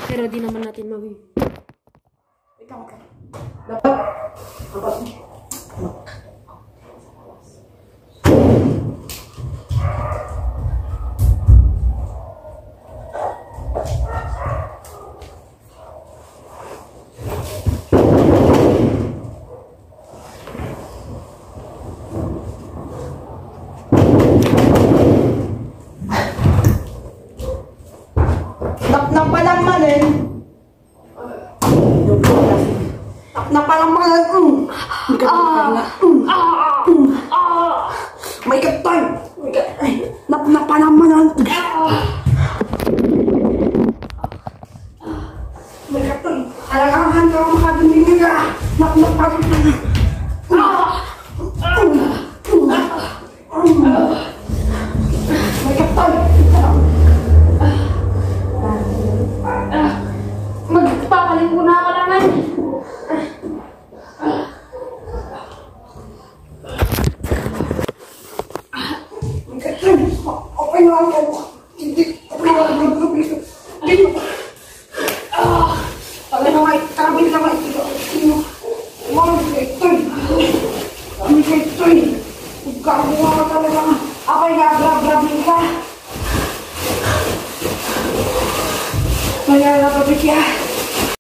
Pero di naman natin mawin. Ikaw ka. Dapat. May katay! Napanaman! May katay! Alagahan ka makadumingin ka! Napanaman! May katay! Magpapaling ko na ako naman. Open lang ako. Hindi. Open lang ako. Dito. Pala na may karabin na may ito. Kami ka ito'y. Gagawa ka talaga. Ako'y gagrab-grabin ka. Mayroon na pabigyan.